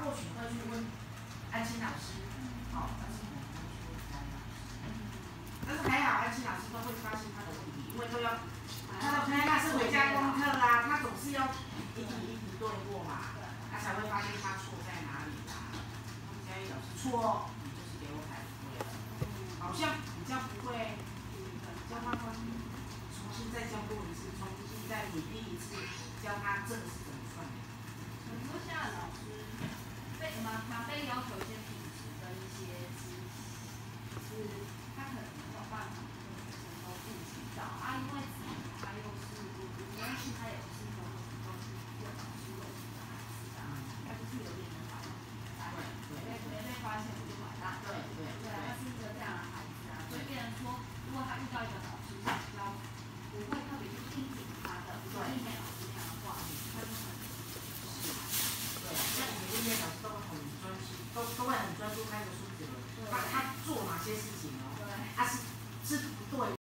或许会去问安心老师，但是可能不会去问其他老师。但是还好，安心老师都会发现他的问题，因为都要他的那是回家功课啦，他总是要一题对过嘛，他才会发现他错在哪里啦。佳怡老师错，你就是给我改对了，好像比较不会教他重新再教过一次，重新再努力一次，教他这个是怎么算的。 很多现在老师常被要求一些品质跟一些知识，就是他可能没有办法跟学生都顾及到啊，因为他又是无论是他也不是说都是一个老师有的孩子啊，他就是有点烦恼，没被发现我就完蛋。对，他是一个这样的孩子啊，所以变成说，如果他遇到一个老师是比较不会特别去盯紧他的，像一美老师那样的话，他就很对，像我们音乐老师都会很专心，都会很专注看一个书子了，他做哪些事情哦，他是不对。